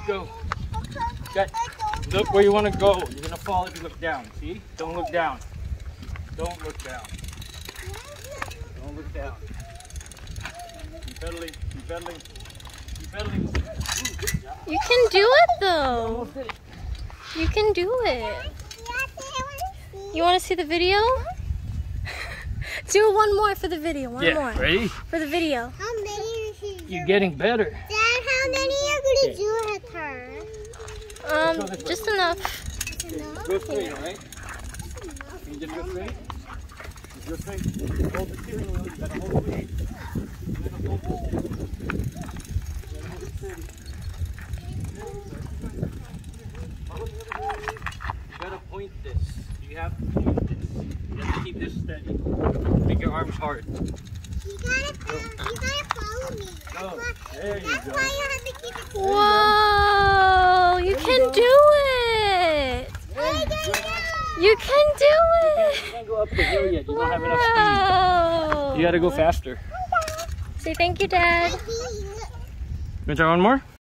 go. Okay. Look where you want to go. You're gonna fall if you look down. See? Don't look down. Don't look down. Don't look down. Keep pedaling. Keep pedaling. Keep pedaling. Ooh, good job. You can do it though. Almost did it. You can do it. You want to see the video? Do one more for the video. One more. Ready? For the video. How many is he You're getting better. Dad, how many are going to do with her? Just enough. Go straight, alright? Can you just go straight? Just go straight. Hold the steering wheel. You gotta hold it. You gotta hold it. You gotta hold it steady. You gotta point this. You have to point this. You have to keep this steady. Make your arms hard. You gotta follow me. Go. There you That's go. why you have to keep it steady. Whoa! You can do it. You can do You it. can't go up the hill yet. You don't have enough Wow. speed. You gotta go faster. Say thank you, Dad. You wanna try one more?